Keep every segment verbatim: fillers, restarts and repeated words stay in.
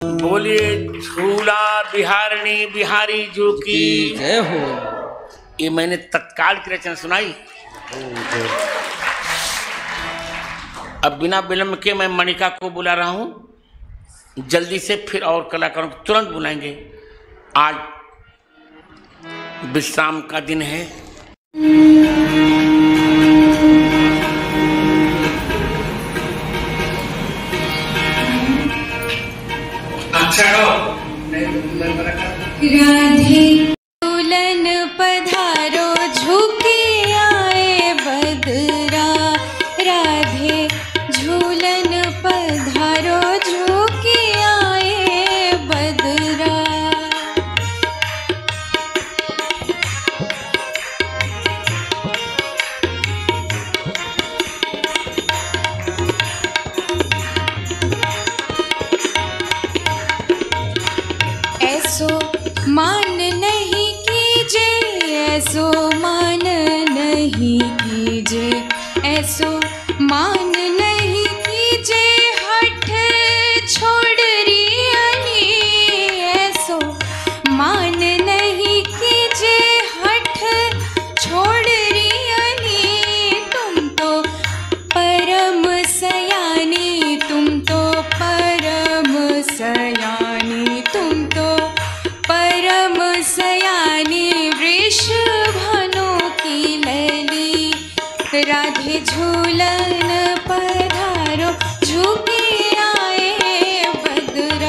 बोलिए झूला बिहारणी बिहारी जू की जय हो। ये मैंने तत्काल की रचना सुनाई। अब बिना विलंब के मैं मणिका को बुला रहा हूं। जल्दी से फिर और कलाकारों को तुरंत बुलाएंगे। आज विश्राम का दिन है। राधे झूलन पधारो झुके आए बदरा, राधे झूलन पधारो झुके आए बदरा। ऐसो मान नहीं कीजे, ऐसो मान नहीं कीजे, ऐसो मान नहीं कीजे, हठ छोड़ रियनी। ऐसो मान नहीं कीजे, हठ छोड़ रियनी। तुम तो परम सयानी, तुम तो परम सयानी, तुम तो परम सयानी। वृषभानु की लली, राधे झूलन पधारो झुके आए बदरा।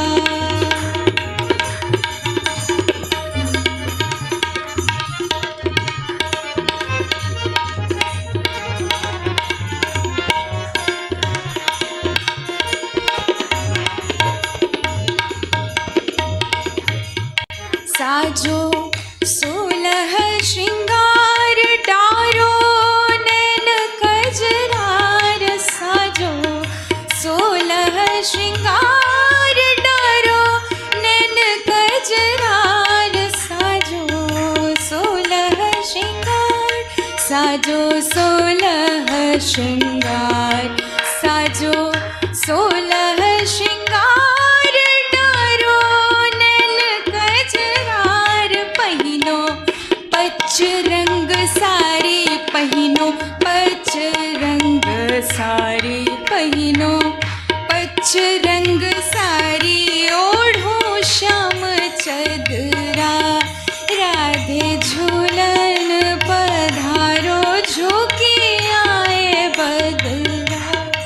साजो सोलह श्रृंगार डारो नैन कजरार। साजो सोलह श्रृंगार डारो नैन कजरार। साजो सोलह श्रृंगार, साजो सोलह श्रृंगार, साजो सोलह श्रृंगार डारो नैन कजरार। पहिनो पच रंग सारी, पहिनो पच रंग सारी, पहिनो पच रंग सारी। ओढ़ो श्याम चदरा, राधे झूलन पधारो झुके आए बदरा।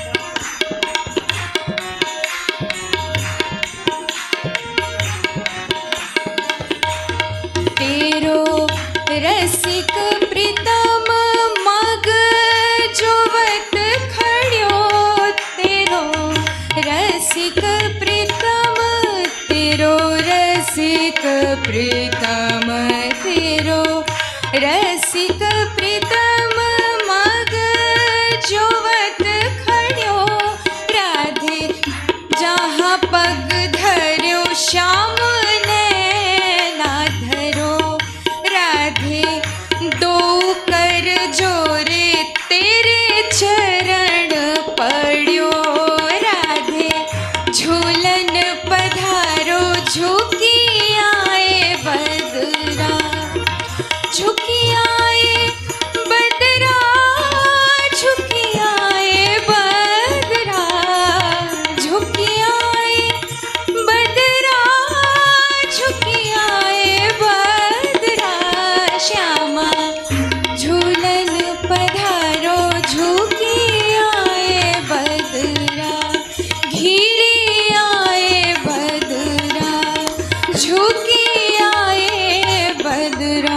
तेरो रसिक प्रीतम मग जोवत खड़्यो। तेरो रसिक प्रीतम, तेरो रसिक प्रीतम, तेरो रसिक प्रीतम मग जोवत खड़्यो। राधे जहाँ पग धर्यो श्याम नैना धरो। राधे दो कर जोरे तेरे चरण पड़्यो। राधे झूलन पधारो झुकी आए बदरा, झुकी आए बदरा, झुकी आए बदरा, झुकी आए बदरा, झुकी आए बदरा। श्यामा झूलन पधारो झुकी आए बदरा, घिरी आए बदरा, झुकी आए बदरा।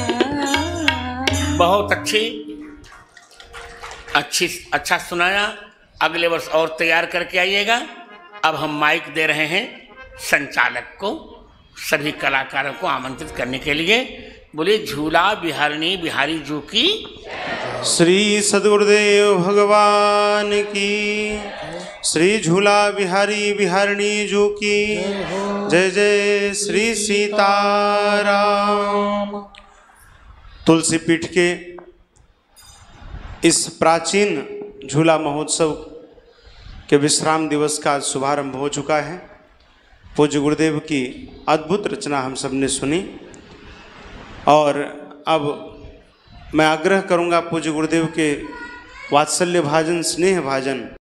बहुत अच्छी अच्छी अच्छा सुनाया। अगले वर्ष और तैयार करके आइएगा। अब हम माइक दे रहे हैं संचालक को, सभी कलाकारों को आमंत्रित करने के लिए। बोलिए झूला बिहारणी बिहारी जू की। श्री सद्गुरुदेव भगवान की। श्री झूला बिहारी बिहारणी जू की जय जय। श्री सीताराम। तुलसी पीठ के इस प्राचीन झूला महोत्सव के विश्राम दिवस का शुभारंभ हो चुका है। पूज्य गुरुदेव की अद्भुत रचना हम सब ने सुनी। और अब मैं आग्रह करूंगा पूज्य गुरुदेव के वात्सल्य भाजन, स्नेह भाजन